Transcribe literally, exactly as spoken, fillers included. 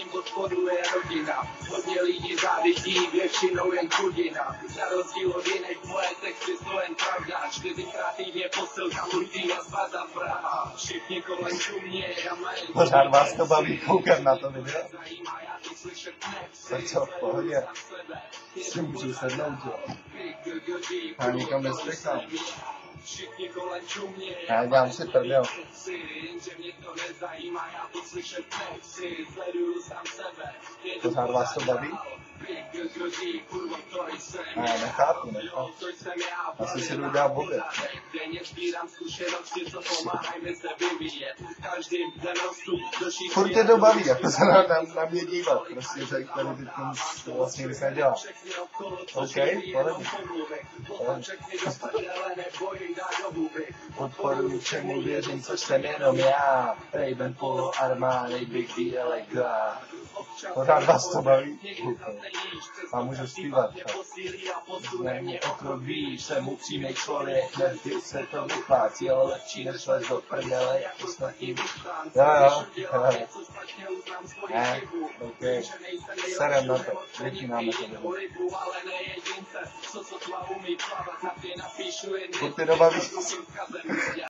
tím podporuje rodina. Hodně lidí závidí, většinou jen chudina. Na rozdíl od jiných moje texty jsou jen pravda. Čtyřikrát týdně posilka Lutína Sparta Praha. Všichni kolem čuměj a mají... Pořád vás to baví koukat na to video? Tak co, v pohodě. Si můžu sednout, jo. Já nikam nespěchám. Já dělám si prdel. Pořád vás to baví? Ne, nechápu, nechápu. Asi si jdu dát oběd. Furt tě to baví, jako se na, na, na mě dívat. Prostě tady tady teď to vlastně nic nedělá. OK, pohodě. Podporuji všemu, věřím, co jsem jenom já. Raven Polo, armády, Big D, Elega. Pořád vás to baví? A můžu zpívat. Není o krok víš, jsem upřímnej člověk, nevždy se to vyplácí, ale lepší než les do prdele, jak ostatní. Jo, jo, jo. Ne, OK. Serem na to, vytínáme to video. Furt ty dobavíš?